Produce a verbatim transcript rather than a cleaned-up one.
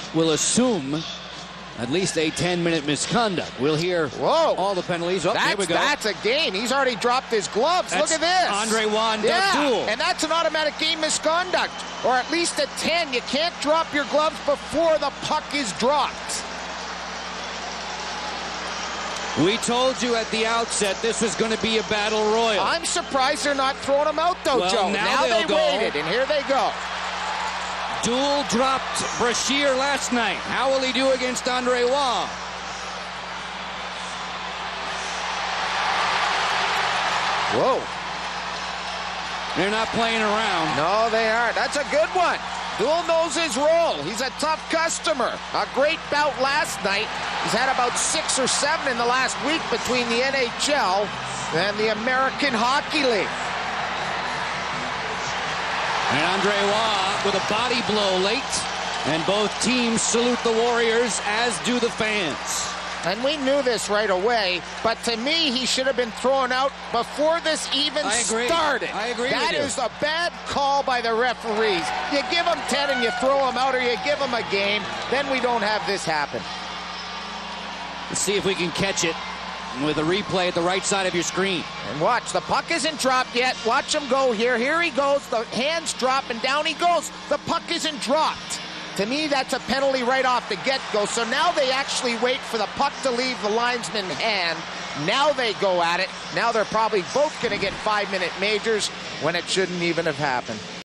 will assume at least a ten-minute misconduct. We'll hear Whoa. all the penalties. Oh, that's, there we go. That's a game. He's already dropped his gloves. That's Look at this. Andre Juan, Doug yeah, Doull. and that's an automatic game misconduct, or at least a ten. You can't drop your gloves before the puck is dropped. We told you at the outset this was going to be a battle royal. I'm surprised they're not throwing him out, though, well, Joe. Now, now they go. waited, and here they go. Doull dropped Brashear last night. How will he do against Andre Juan? Whoa. They're not playing around. No, they aren't. That's a good one. Doull knows his role. He's a tough customer. A great bout last night. He's had about six or seven in the last week between the N H L and the American Hockey League. And Andre Juan with a body blow late. And both teams salute the Warriors, as do the fans. And we knew this right away, but to me, he should have been thrown out before this even I agree. started. I agree That with you. is a bad call by the referees. You give him ten and you throw him out, or you give him a game, then we don't have this happen. Let's see if we can catch it with a replay at the right side of your screen. And watch, the puck isn't dropped yet. Watch him go here. Here he goes. The hands drop, and down he goes. The puck isn't dropped. To me, that's a penalty right off the get-go. So now they actually wait for the puck to leave the linesman's hand. Now they go at it. Now they're probably both going to get five-minute majors when it shouldn't even have happened.